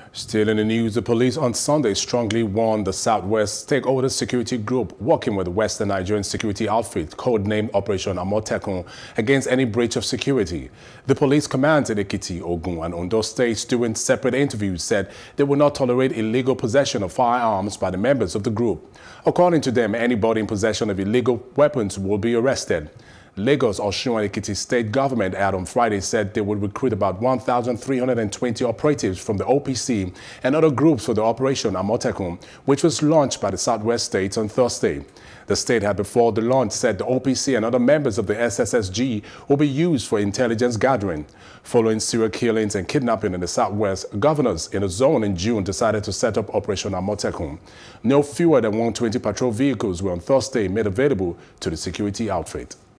Still in the news, the police on Sunday strongly warned the Southwest Stakeholder Security Group working with the Western Nigerian security outfit codenamed Operation Amotekun against any breach of security. The police commands in Ekiti, Ogun and Ondo states during separate interviews said they will not tolerate illegal possession of firearms by the members of the group. According to them, anybody in possession of illegal weapons will be arrested. Lagos, Osun and Ekiti state government on Friday said they would recruit about 1,320 operatives from the OPC and other groups for the Operation Amotekun, which was launched by the Southwest states on Thursday. The state had before the launch said the OPC and other members of the SSSG will be used for intelligence gathering. Following serial killings and kidnapping in the Southwest, governors in the zone in June decided to set up Operation Amotekun. No fewer than 120 patrol vehicles were on Thursday made available to the security outfit.